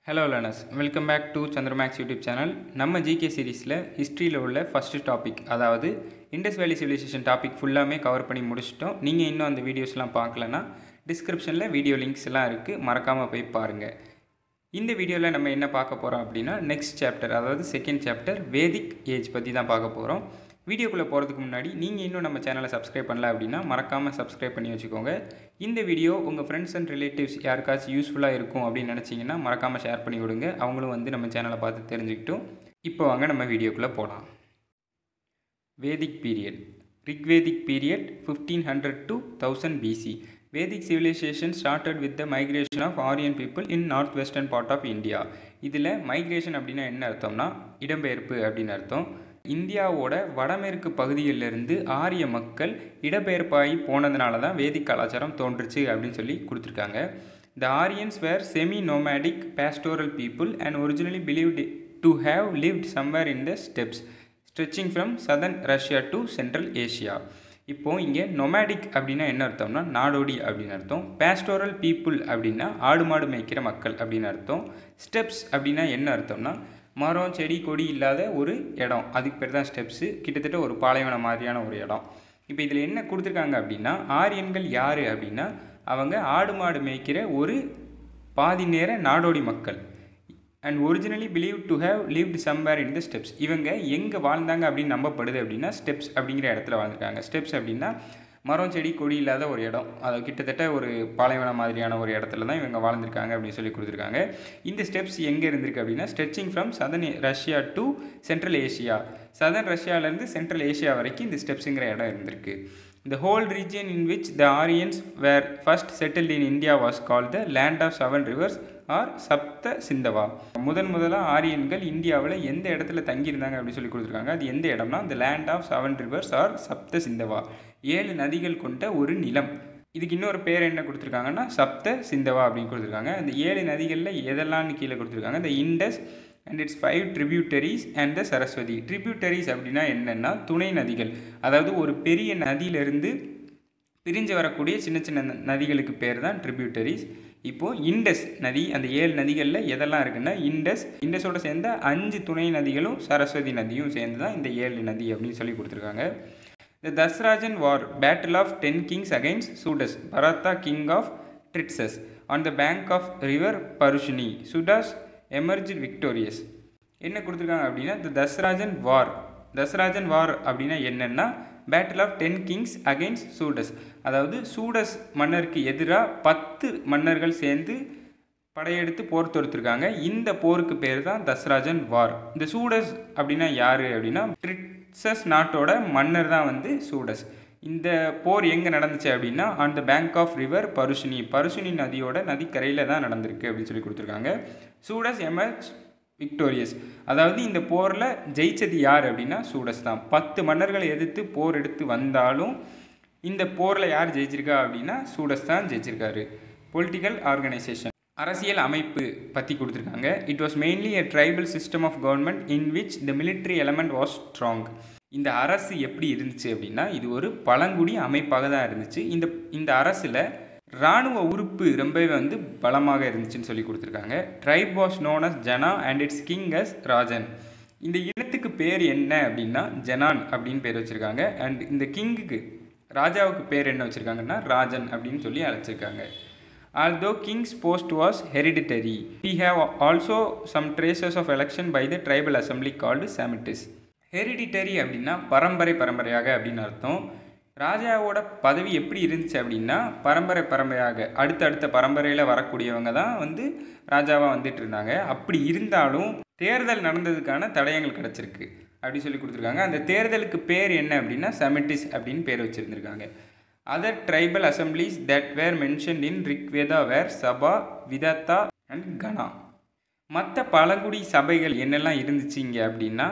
Hello learners, welcome back to Chandrasekar YouTube channel. நம்ம GK சீரிஸில் ஹிஸ்ட்ரியில் உள்ள ஃபஸ்ட்டு டாபிக் அதாவது இண்டஸ் வேலி சிவிலைசேஷன் டாபிக் ஃபுல்லாமே கவர் பண்ணி முடிச்சிட்டோம். நீங்கள் இன்னும் அந்த வீடியோஸ்லாம் பார்க்கலன்னா டிஸ்கிரிப்ஷனில் வீடியோ லிங்க்ஸ் எல்லாம் இருக்குது, மறக்காமல் போய் பாருங்கள். இந்த வீடியோவில் நம்ம என்ன பார்க்க போகிறோம் அப்படின்னா நெக்ஸ்ட் சாப்டர், அதாவது செகண்ட் சாப்டர் வேதிக் ஏஜ் பற்றி தான் பார்க்க போகிறோம். வீடியோக்குள்ளே போகிறதுக்கு முன்னாடி நீங்கள் இன்னும் நம்ம சேனலை சப்ஸ்கிரைப் பண்ணல அப்படின்னா மறக்காமல் சப்ஸ்கிரைப் பண்ணி வச்சுக்கோங்க. இந்த வீடியோ உங்கள் ஃப்ரெண்ட்ஸ் அண்ட் ரிலேட்டிவ்ஸ் யாருக்காச்சும் யூஸ்ஃபுல்லாக இருக்கும் அப்படின்னு நினச்சிங்கன்னா மறக்காமல் ஷேர் பண்ணி விடுங்க. அவங்களும் வந்து நம்ம சேனலை பார்த்து தெரிஞ்சுக்கிட்டும். இப்போ வாங்க நம்ம வீடியோக்குள்ளே போகலாம். Vedic period. Rigvedic period 1500 to 1000 BC. Vedic civilization started with the migration of Aryan people in northwestern part of India. இதில் மைக்ரேஷன் அப்படின்னா என்ன அர்த்தம்னா இடம்பெயர்ப்பு அப்படின்னு அர்த்தம். இந்தியாவோட வடமேற்கு பகுதியிலிருந்து ஆரிய மக்கள் இடம்பெயர்ப்பாகி போனதுனால தான் வேதிக் கலாச்சாரம் தோன்றுச்சு அப்படின்னு சொல்லி கொடுத்துருக்காங்க. The Aryans were semi-nomadic pastoral people and originally believed to have lived somewhere in the steppes, stretching from southern Russia to central Asia. இப்போது இங்கே நொமேடிக் அப்படின்னா என்ன அர்த்தம்னா நாடோடி அப்படின்னு அர்த்தம். பேஸ்டோரல் பீப்புள் அப்படின்னா ஆடு மாடு மேய்க்கிற மக்கள் அப்படின்னு அர்த்தம். ஸ்டெப்ஸ் அப்படின்னா என்ன அர்த்தம்னா மரம் செடி கொடி இல்லாத ஒரு இடம், அதுக்கு பேர் தான் ஸ்டெப்ஸு. கிட்டத்தட்ட ஒரு பாலைவனம் மாதிரியான ஒரு இடம். இப்போ இதில் என்ன கொடுத்துருக்காங்க அப்படின்னா ஆரியன்கள் யார் அப்படின்னா அவங்க ஆடு மாடு மேய்க்கிற ஒரு பாதி நேர நாடோடி மக்கள். And originally believe to have lived somewhere in the steppes. இவங்க எங்கே வாழ்ந்தாங்க அப்படின்னு நம்பப்படுது அப்படின்னா ஸ்டெப்ஸ் அப்படிங்கிற இடத்துல வாழ்ந்துருக்காங்க. ஸ்டெப்ஸ் அப்படின்னா மரம் செடி கொடி இல்லாத ஒரு இடம், அது கிட்டத்தட்ட ஒரு பாலைவனம் மாதிரியான ஒரு இடத்துல தான் இவங்க வாழ்ந்துருக்காங்க அப்படின்னு சொல்லி கொடுத்துருக்காங்க. இந்த ஸ்டெப்ஸ் எங்கே இருந்திருக்கு அப்படின்னா stretching from southern Russia to central Asia. Southern ரஷ்யாவிலேருந்து சென்ட்ரல் ஏஷியா வரைக்கும் இந்த ஸ்டெப்ஸுங்கிற இடம் இருந்திருக்கு. The whole region in which the Aryans were first settled in India was called the land of seven rivers or சப்த சிந்தவா. முதலாக ஆரியன்கள் இந்தியாவில் எந்த இடத்துல தங்கியிருந்தாங்க அப்படின்னு சொல்லி கொடுத்துருக்காங்க. அது எந்த இடம்னா the land of seven rivers or சப்த சிந்தவா, 7 நதிகள் கொண்ட ஒரு நிலம். இதுக்கு இன்னொரு பேர் என்ன கொடுத்துருக்காங்கன்னா சப்த சிந்தவா அப்படின்னு கொடுத்துருக்காங்க. அந்த 7 நதிகளில் எதெல்லாம்னு கீழே கொடுத்துருக்காங்க. the Indus and its 5 tributaries and the Saraswati. tributaries அப்படின்னா என்னென்னா துணை நதிகள், அதாவது ஒரு பெரிய நதியிலிருந்து பிரிஞ்சு வரக்கூடிய சின்ன சின்ன நதிகளுக்கு பேர் தான் tributaries. இப்போது இண்டஸ் நதி, அந்த 7 நதிகளில் எதெல்லாம் இருக்குன்னா இண்டஸோட சேர்ந்த 5 துணை நதிகளும் சரஸ்வதி நதியும் சேர்ந்து தான் இந்த 7 நதி அப்படின்னு சொல்லி கொடுத்துருக்காங்க. The Dasrajan War, Battle of 10 Kings against Sudas, Bharata king of Trixus, on the bank of river Parushini. Sudas emerged victorious. என்ன கொடுத்துருக்காங்க அப்படின்னா the Dasrajan War. தஸ்ராஜன் வார் அப்படின்னா என்னென்னா battle of 10 Kings against Sudas, அதாவது சூடஸ் மன்னருக்கு எதிராக 10 மன்னர்கள் சேர்ந்து படையெடுத்து போர் தொடுத்துருக்காங்க. இந்த போருக்கு பேர் தான் தஸ்ராஜன் வார். இந்த சூடஸ் அப்படின்னா யார் அப்படின்னா ட்ரிக்ஸஸ் நாட்டோட மன்னர் தான் வந்து சூடஸ். இந்த போர் எங்கே நடந்துச்சு அப்படின்னா on the bank of river Parushni நதியோட நதிக்கரையில் தான் நடந்திருக்கு அப்படின்னு சொல்லி கொடுத்துருக்காங்க. சூடஸ் எமர்ஜ் விக்டோரியஸ், அதாவது இந்த போரில் ஜெயிச்சது யார் அப்படின்னா சூடஸ் தான். 10 மன்னர்களை எதிர்த்து போர் எடுத்து வந்தாலும் இந்த போரில் யார் ஜெயிச்சிருக்கா அப்படின்னா சூடஸ் தான் ஜெயிச்சிருக்காரு. பொலிட்டிக்கல் ஆர்கனைசேஷன், அரசியல் அமைப்பு பற்றி கொடுத்துருக்காங்க. It was mainly a tribal system of government in which the military element was strong. இந்த அரசு எப்படி இருந்துச்சு அப்படின்னா இது ஒரு பழங்குடி அமைப்பாக தான் இருந்துச்சு. இந்த அரசில் இராணுவ உறுப்பு ரொம்பவே வந்து பலமாக இருந்துச்சுன்னு சொல்லி கொடுத்துருக்காங்க. Tribe was known as jana and its king as rajan. இந்த இனத்துக்கு பேர் என்ன அப்படின்னா ஜனான் அப்படின்னு பேர் வச்சுருக்காங்க. அண்ட் இந்த கிங்குக்கு ராஜாவுக்கு பேர் என்ன வச்சுருக்காங்கன்னா ராஜன் அப்படின்னு சொல்லி அழைச்சிருக்காங்க. Although king's post was hereditary, we have also some traces of election by the tribal assembly called samitis. Hereditary அப்படின்னா பரம்பரையாக அப்படின்னு அர்த்தம். ராஜாவோட பதவி எப்படி இருந்துச்சு அப்படின்னா பரம்பரையாக அடுத்தடுத்த பரம்பரையில் வரக்கூடியவங்க தான் வந்து ராஜாவாக வந்துட்டு இருந்தாங்க. அப்படி இருந்தாலும் தேர்தல் நடந்ததுக்கான தடயங்கள் கிடச்சிருக்கு அப்படி சொல்லி கொடுத்துருக்காங்க. அந்த தேர்தலுக்கு பேர் என்ன அப்படின்னா சமிட்டிஸ் அப்படின்னு பேர் வச்சுருந்துருக்காங்க. Other tribal assemblies that were mentioned in Rigveda were Sabha, Vidata and Gana. மற்ற பழங்குடி சபைகள் என்னெல்லாம் இருந்துச்சு இங்கே அப்படின்னா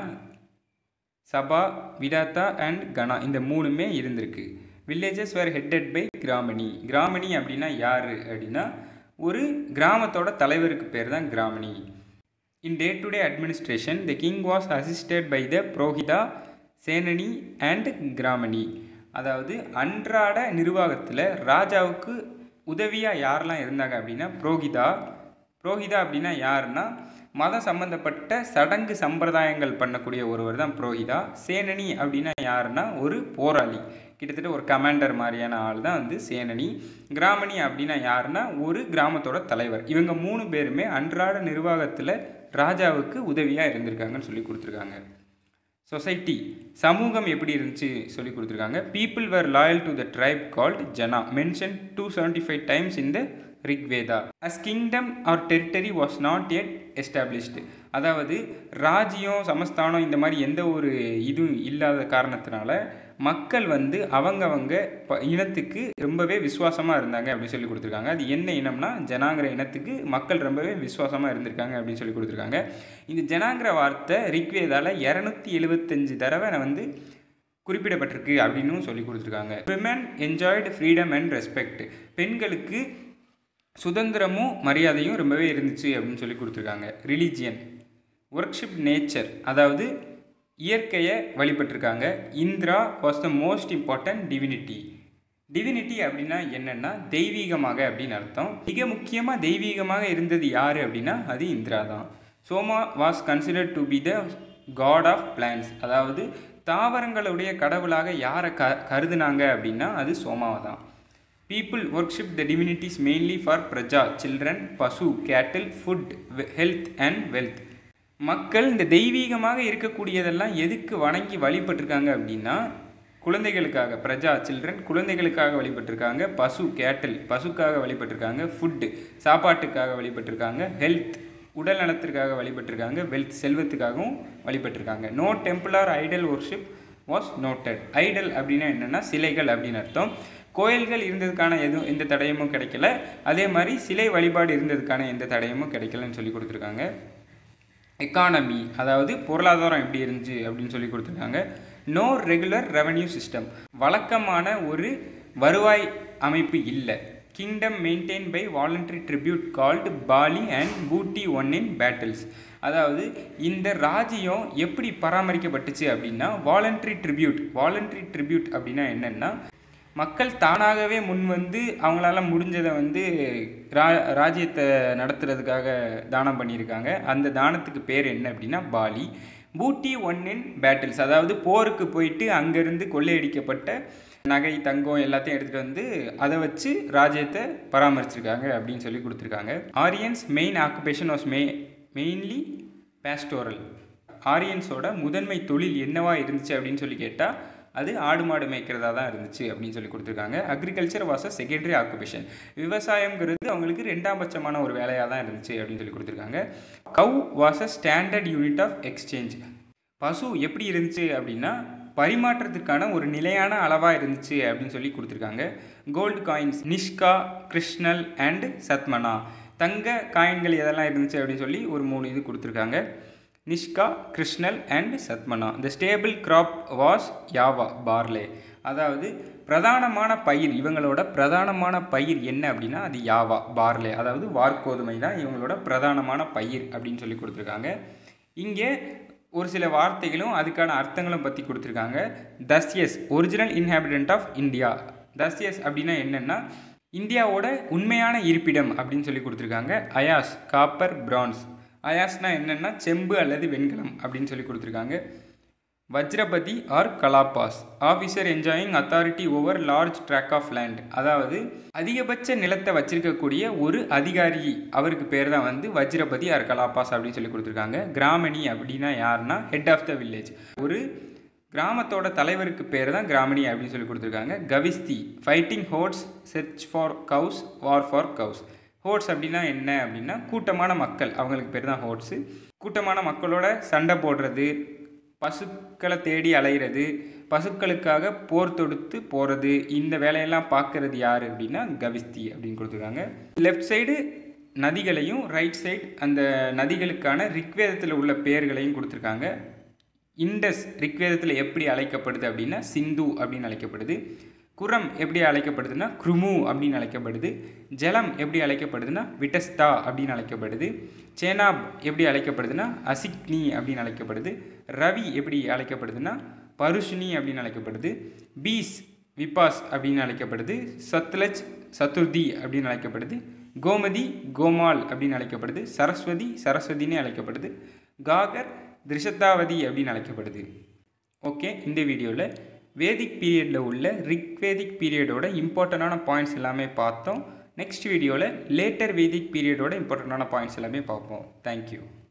சபா, விடாத்தா அண்ட் கனா, இந்த 3மே இருந்திருக்கு. Villages were headed by gramani அப்படின்னா யார் அப்படின்னா ஒரு கிராமத்தோட தலைவருக்கு பேர் தான் gramani. In day to day administration the king was assisted by the purohita, senani and gramani. அதாவது அன்றாட நிர்வாகத்தில் ராஜாவுக்கு உதவியாக யாரெல்லாம் இருந்தாங்க அப்படின்னா புரோஹிதா, புரோஹிதா அப்படின்னா யாருன்னா மதம் சம்பந்தப்பட்ட சடங்கு சம்பிரதாயங்கள் பண்ணக்கூடிய ஒருவர் தான் புரோஹிதா. சேனனி அப்படின்னா யாருன்னா ஒரு போராளி, கிட்டத்தட்ட ஒரு கமாண்டர் மாதிரியான ஆள் தான் வந்து சேனனி. கிராமணி அப்படின்னா யாருன்னா ஒரு கிராமத்தோட தலைவர். இவங்க 3 பேருமே அன்றாட நிர்வாகத்தில் ராஜாவுக்கு உதவியாக இருந்திருக்காங்கன்னு சொல்லி கொடுத்துருக்காங்க. சொசைட்டி சமூகம் எப்படி இருந்துச்சு சொல்லி கொடுத்துருக்காங்க. People were loyal to the tribe called jana mention 275 times in the Rigveda. As kingdom or territory was not yet established. அதாவது ராஜ்யம் சமஸ்தானம் இந்த மாதிரி எந்த ஒரு இதுவும் இல்லாத காரணத்தினால மக்கள் வந்து அவங்கவங்க இனத்துக்கு ரொம்பவே விசுவாசமாக இருந்தாங்க அப்படின்னு சொல்லி கொடுத்துருக்காங்க. அது என்ன இனம்னா ஜனாங்கிற இனத்துக்கு மக்கள் ரொம்பவே விசுவாசமாக இருந்திருக்காங்க அப்படின்னு சொல்லி கொடுத்துருக்காங்க. இந்த ஜனாங்கிற வார்த்தை ரிக்வேதால 275 தடவை வந்து குறிப்பிடப்பட்டிருக்கு அப்படின்னு சொல்லி கொடுத்துருக்காங்க. Women enjoyed freedom and respect. பெண்களுக்கு சுதந்திரமும் மரியாதையும் ரொம்பவே இருந்துச்சு அப்படின்னு சொல்லி கொடுத்துருக்காங்க. ரிலீஜியன் ஒர்க்ஷிப் நேச்சர், அதாவது இயற்கையை வழிபட்டிருக்காங்க. Indra was the most important divinity. Divinity அப்படின்னா என்னென்னா தெய்வீகமாக அப்படின்னு அர்த்தம். மிக முக்கியமாக தெய்வீகமாக இருந்தது யார் அப்படின்னா அது இந்திரா தான். Soma was considered to be the god of plants. அதாவது தாவரங்களுடைய கடவுளாக யாரை கருதுனாங்க அப்படின்னா அது சோமாவை தான். People worship the divinities mainly for praja, children, பசு, cattle, food, health and wealth. மக்கள் இந்த தெய்வீகமாக இருக்கக்கூடியதெல்லாம் எதுக்கு வணங்கி வழிபட்டிருக்காங்க அப்படின்னா குழந்தைகளுக்காக. பிரஜா சில்ட்ரன் குழந்தைகளுக்காக வழிபட்டிருக்காங்க. பசு கேட்டல் பசுக்காக வழிபட்டிருக்காங்க. ஃபுட்டு சாப்பாட்டுக்காக வழிபட்டிருக்காங்க. ஹெல்த் உடல் நலத்திற்காக வழிபட்டிருக்காங்க. வெல்த் செல்வத்துக்காகவும் வழிபட்டிருக்காங்க. No temple or idol worship was noted. Idol அப்படின்னா என்னென்னா சிலைகள் அப்படின்னு அர்த்தம். கோயில்கள் இருந்ததுக்கான எந்த தடயமும் கிடைக்கல. அதே மாதிரி சிலை வழிபாடு இருந்ததுக்கான எந்த தடயமும் கிடைக்கலன்னு சொல்லி கொடுத்துருக்காங்க. எக்கானமி, அதாவது பொருளாதாரம் எப்படி இருந்துச்சு அப்படின்னு சொல்லி கொடுத்துருக்காங்க. நோ ரெகுலர் ரெவன்யூ சிஸ்டம், வழக்கமான ஒரு வருவாய் அமைப்பு இல்லை. Kingdom maintain by voluntary tribute called bali and booty won in battles. அதாவது இந்த ராஜ்யம் எப்படி பராமரிக்கப்பட்டுச்சு அப்படின்னா வாலண்டரி ட்ரிபியூட் அப்படின்னா என்னென்னா மக்கள் தானாகவே முன் வந்து அவங்களால முடிஞ்சதை வந்து ராஜ்யத்தை நடத்துறதுக்காக தானம் பண்ணியிருக்காங்க. அந்த தானத்துக்கு பேர் என்ன அப்படின்னா பாலி. பூட்டி ஒன் இன் பேட்டில்ஸ், அதாவது போருக்கு போயிட்டு அங்கேருந்து கொள்ளையடிக்கப்பட்ட நகை தங்கம் எல்லாத்தையும் எடுத்துகிட்டு வந்து அதை வச்சு ராஜ்யத்தை பராமரிச்சிருக்காங்க அப்படின்னு சொல்லி கொடுத்துருக்காங்க. Aryans main occupation was mainly pastoral. ஆரியன்ஸோட முதன்மை தொழில் என்னவா இருந்துச்சு அப்படின்னு சொல்லி கேட்டால் அது ஆடு மாடு மேய்க்கிறதா தான் இருந்துச்சு அப்படின்னு சொல்லி கொடுத்துருக்காங்க. Agriculture was a secondary occupation. விவசாயங்கிறது அவங்களுக்கு 2ஆம் பட்சமான ஒரு வேலையாக தான் இருந்துச்சு அப்படின்னு சொல்லி கொடுத்துருக்காங்க. Cow was a standard unit of exchange. பசு எப்படி இருந்துச்சு அப்படின்னா பரிமாற்றத்துக்கான ஒரு நிலையான அளவாக இருந்துச்சு அப்படின்னு சொல்லி கொடுத்துருக்காங்க. Gold coins nishka, krishnal and satamana. தங்க காயின்கள் எதெல்லாம் இருந்துச்சு அப்படின்னு சொல்லி ஒரு 3 இது கொடுத்துருக்காங்க. Nishka, krishnal and satamana. The staple crop was yava barley. அதாவது பிரதானமான பயிர், இவங்களோட பிரதானமான பயிர் என்ன அப்படின்னா அது யாவா பார்லே, அதாவது வார்கோதுமை தான் இவங்களோட பிரதானமான பயிர் அப்படின்னு சொல்லி கொடுத்துருக்காங்க. இங்கே ஒரு சில வார்த்தைகளும் அதுக்கான அர்த்தங்களும் பற்றி கொடுத்துருக்காங்க. Dasyus original inhabitant of India. தஸ்யஸ் அப்படின்னா என்னென்னா இந்தியாவோட உண்மையான இருப்பிடம் அப்படின்னு சொல்லி கொடுத்துருக்காங்க. Ayaz copper France. அயாஸ்னா என்னென்னா செம்பு அல்லது வெண்கலம் அப்படின்னு சொல்லி கொடுத்துருக்காங்க. Vrajapati or kulapas officer enjoying authority over large tract of land. அதாவது அதிகபட்ச நிலத்தை வச்சிருக்கக்கூடிய ஒரு அதிகாரி, அவருக்கு பேர் தான் வந்து வஜ்ரபதி ஆர் கலாபாஸ் அப்படின்னு சொல்லி கொடுத்துருக்காங்க. கிராமணி அப்படின்னா யாருன்னா ஹெட் ஆஃப் த வில்லேஜ். ஒரு கிராமத்தோட தலைவருக்கு பேர் தான் கிராமணி அப்படின்னு சொல்லி கொடுத்துருக்காங்க. கவிஸ்தி fighting hordes, search for cows, war for cows. Hordes அப்படின்னா என்ன அப்படின்னா கூட்டமான மக்கள், அவங்களுக்கு பேர் தான் ஹோர்ட்ஸு. கூட்டமான மக்களோட சண்டை போடுறது, பசுக்களை தேடி அலைகிறது, பசுக்களுக்காக போர் தொடுத்து போகிறது, இந்த வேலையெல்லாம் பார்க்குறது யார் அப்படின்னா கவிஸ்தி அப்படின்னு கொடுத்துருக்காங்க. லெஃப்ட் சைடு நதிகளையும் ரைட் சைடு அந்த நதிகளுக்கான ரிக்வேதத்தில் உள்ள பெயர்களையும் கொடுத்துருக்காங்க. இண்டஸ் ரிக்வேதத்தில் எப்படி அழைக்கப்படுது அப்படின்னா சிந்து அப்படின்னு அழைக்கப்படுது. குரம் எப்படி அழைக்கப்படுதுன்னா குருமு அப்படின்னு அழைக்கப்படுது. ஜலம் எப்படி அழைக்கப்படுதுன்னா விட்டஸ்தா அப்படின்னு அழைக்கப்படுது. சேனாப் எப்படி அழைக்கப்படுதுன்னா அசிக்னி அப்படின்னு அழைக்கப்படுது. ரவி எப்படி அழைக்கப்படுதுன்னா பருஷினி அப்படின்னு அழைக்கப்படுது. பீஸ் விபாஸ் அப்படின்னு அழைக்கப்படுது. சத்லஜ் சதுர்தி அப்படின்னு அழைக்கப்படுது. கோமதி கோமால் அப்படின்னு அழைக்கப்படுது. சரஸ்வதி சரஸ்வதினே அழைக்கப்படுது. காகர் திரிஷத்தாவதி அப்படின்னு அழைக்கப்படுது. ஓகே, இந்த வீடியோவில் வேதிக் பீரியடில் உள்ள ரிக்வேதிக் பீரியடோட இம்பார்ட்டண்டான பாயிண்ட்ஸ் எல்லாமே பார்த்தோம். நெக்ஸ்ட் வீடியோவில் லேட்டர் வேதிக் பீரியடோட இம்பார்ட்டண்டான பாயிண்ட்ஸ் எல்லாமே பார்ப்போம். தேங்க்யூ.